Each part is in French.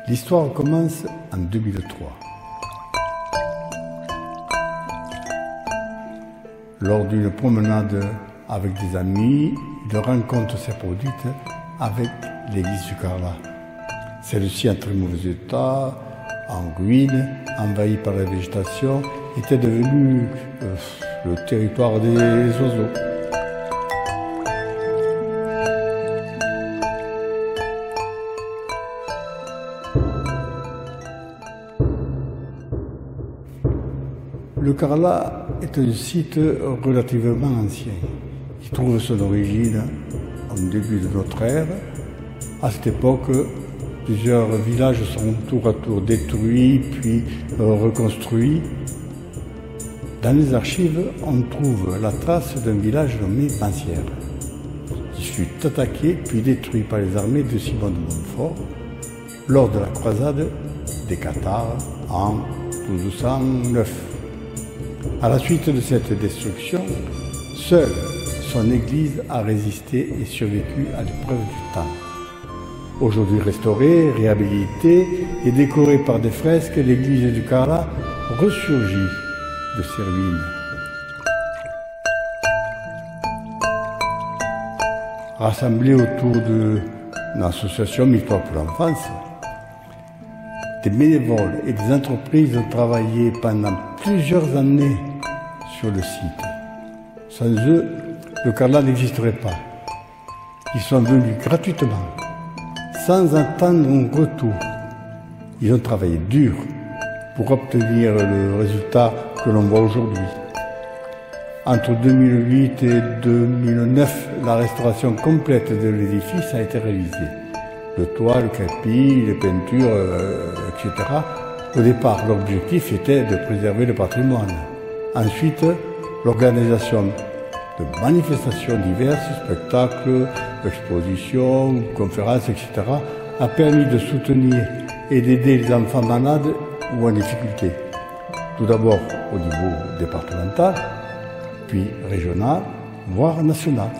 L'histoire commence en 2003. Lors d'une promenade avec des amis, une rencontre s'est produite avec l'église du Carlat. Celle-ci, en très mauvais état, en ruine, envahie par la végétation, était devenue le territoire des oiseaux. Le Carlat est un site relativement ancien. Il trouve son origine au début de notre ère. À cette époque, plusieurs villages sont tour à tour détruits puis reconstruits. Dans les archives, on trouve la trace d'un village nommé Pensière, qui fut attaqué puis détruit par les armées de Simon de Montfort lors de la croisade des Cathares en 1209. À la suite de cette destruction, seule son église a résisté et survécu à l'épreuve du temps. Aujourd'hui restaurée, réhabilitée et décorée par des fresques, l'église du Carlat ressurgit de ses ruines. Rassemblée autour d'une association Histoire pour l'enfance, des bénévoles et des entreprises ont travaillé pendant plusieurs années sur le site. Sans eux, le Carlat n'existerait pas. Ils sont venus gratuitement, sans attendre un retour. Ils ont travaillé dur pour obtenir le résultat que l'on voit aujourd'hui. Entre 2008 et 2009, la restauration complète de l'édifice a été réalisée. Le toit, le crépi, les peintures, etc. Au départ, l'objectif était de préserver le patrimoine. Ensuite, l'organisation de manifestations diverses, spectacles, expositions, conférences, etc. a permis de soutenir et d'aider les enfants malades ou en difficulté. Tout d'abord au niveau départemental, puis régional, voire national.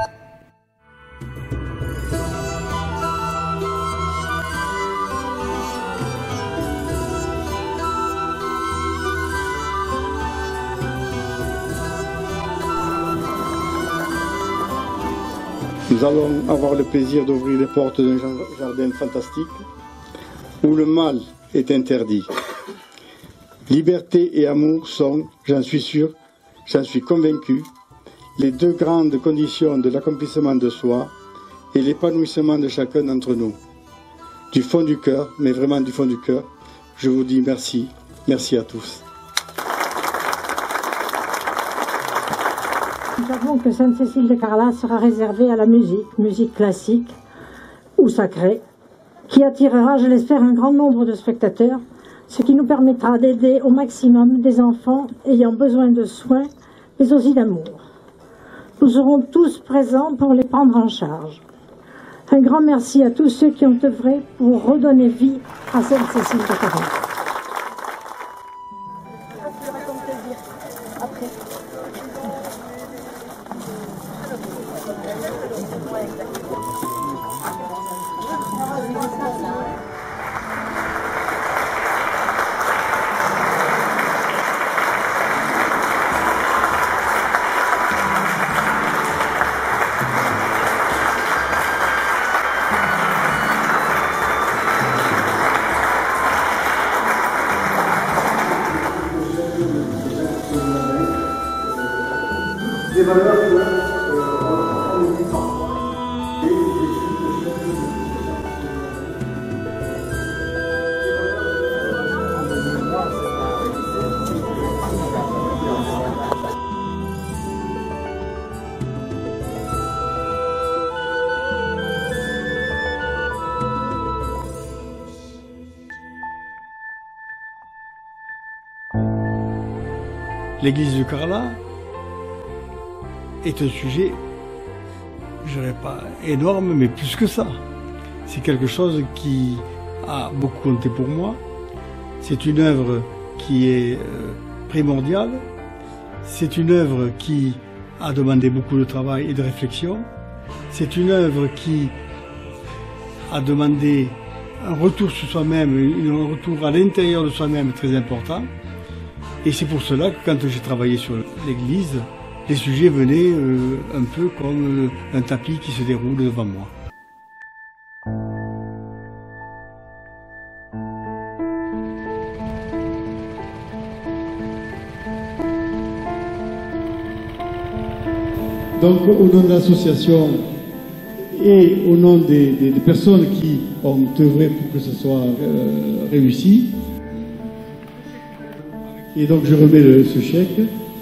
Nous allons avoir le plaisir d'ouvrir les portes d'un jardin fantastique où le mal est interdit. Liberté et amour sont, j'en suis sûr, j'en suis convaincu, les deux grandes conditions de l'accomplissement de soi et l'épanouissement de chacun d'entre nous. Du fond du cœur, mais vraiment du fond du cœur, je vous dis merci, merci à tous. Nous savons que Sainte-Cécile de Carlat sera réservée à la musique classique ou sacrée, qui attirera, je l'espère, un grand nombre de spectateurs, ce qui nous permettra d'aider au maximum des enfants ayant besoin de soins, mais aussi d'amour. Nous serons tous présents pour les prendre en charge. Un grand merci à tous ceux qui ont œuvré pour redonner vie à Sainte-Cécile de Carlat. Des valeurs que L'église du Carlat est un sujet, je dirais pas énorme, mais plus que ça. C'est quelque chose qui a beaucoup compté pour moi. C'est une œuvre qui est primordiale. C'est une œuvre qui a demandé beaucoup de travail et de réflexion. C'est une œuvre qui a demandé un retour sur soi-même, un retour à l'intérieur de soi-même très important. Et c'est pour cela que quand j'ai travaillé sur l'église, les sujets venaient un peu comme un tapis qui se déroule devant moi. Donc, au nom de l'association et au nom des personnes qui ont œuvré pour que ce soit réussi, et donc je remets ce chèque.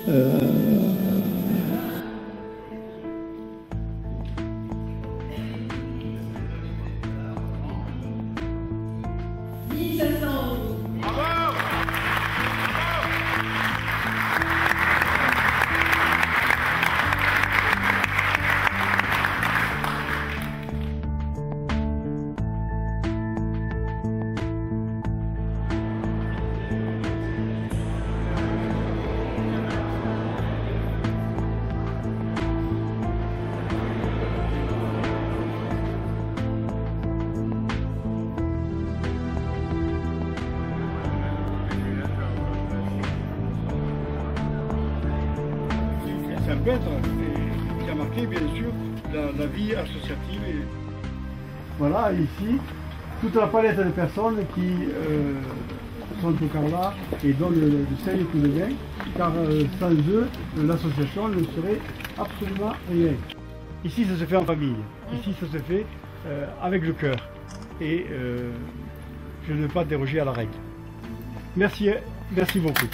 C'est un peintre qui a marqué bien sûr la vie associative. Voilà, ici, toute la palette de personnes qui sont au Carla et donnent du sel et de vin, car sans eux, l'association ne serait absolument rien. Ici, ça se fait en famille, ici, ça se fait avec le cœur, et je ne veux pas déroger à la règle. Merci, merci beaucoup.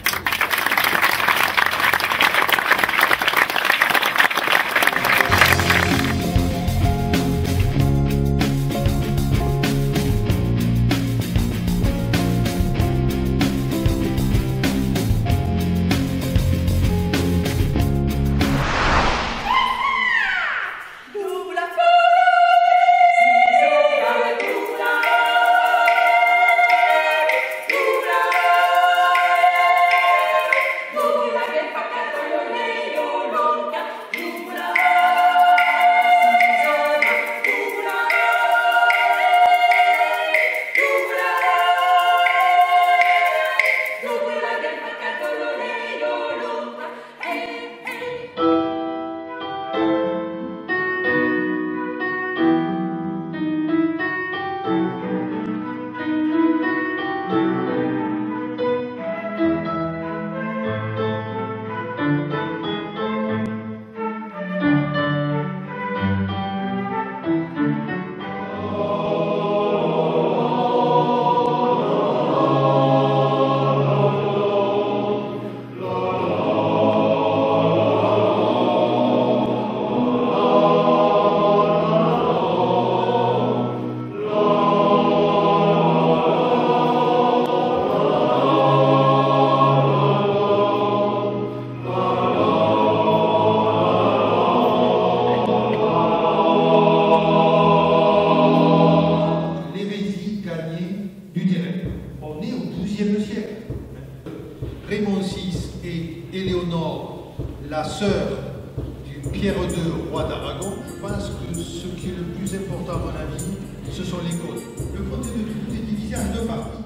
Raymond VI et Éléonore, la sœur du Pierre II, roi d'Aragon, je pense que ce qui est le plus important à mon avis, ce sont les côtes. Le côté de tout est divisé en deux parties.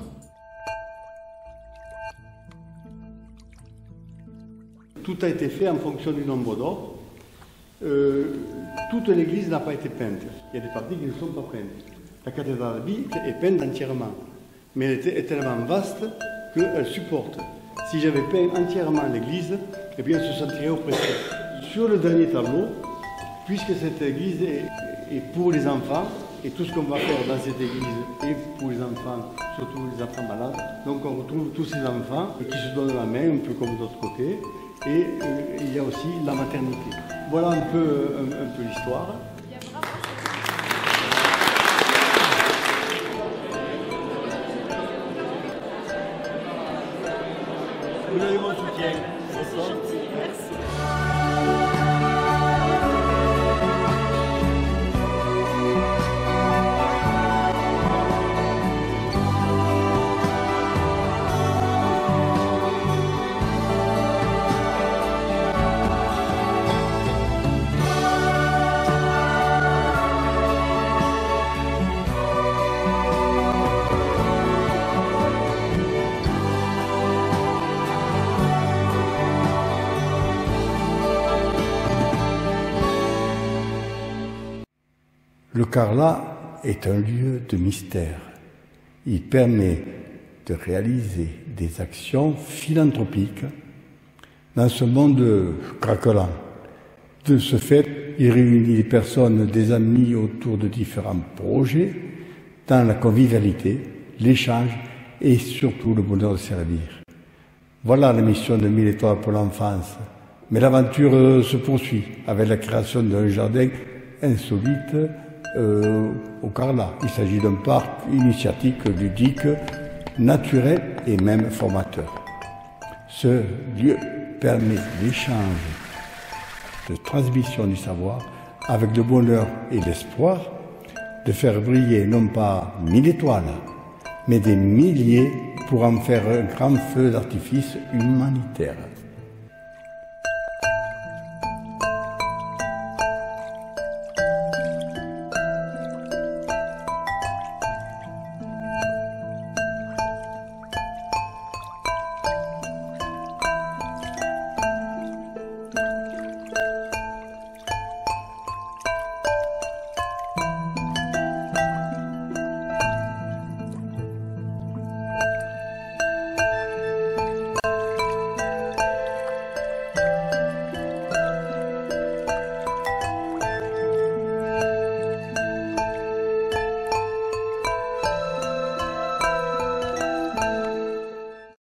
Tout a été fait en fonction du nombre d'or. Toute l'église n'a pas été peinte. Il y a des parties qui ne sont pas peintes. La cathédrale est peinte entièrement, mais elle est tellement vaste qu'elle supporte. Si j'avais peint entièrement l'église, eh bien, elle se sentirait oppressée. Sur le dernier tableau, puisque cette église est pour les enfants, et tout ce qu'on va faire dans cette église est pour les enfants, surtout les enfants malades, donc on retrouve tous ces enfants qui se donnent la main, un peu comme de l'autre côté, et il y a aussi la maternité. Voilà un peu l'histoire. Vous avez mon soutien. C'est gentil, merci. Le Carlat est un lieu de mystère. Il permet de réaliser des actions philanthropiques dans ce monde craquelant. De ce fait, il réunit des personnes, des amis autour de différents projets, dans la convivialité, l'échange et surtout le bonheur de servir. Voilà la mission de 1000 étoiles pour l'enfance. Mais l'aventure se poursuit avec la création d'un jardin insolite au Carlat. Il s'agit d'un parc initiatique, ludique, naturel et même formateur. Ce lieu permet l'échange de transmission du savoir avec le bonheur et l'espoir de faire briller non pas 1000 étoiles, mais des milliers pour en faire un grand feu d'artifice humanitaire.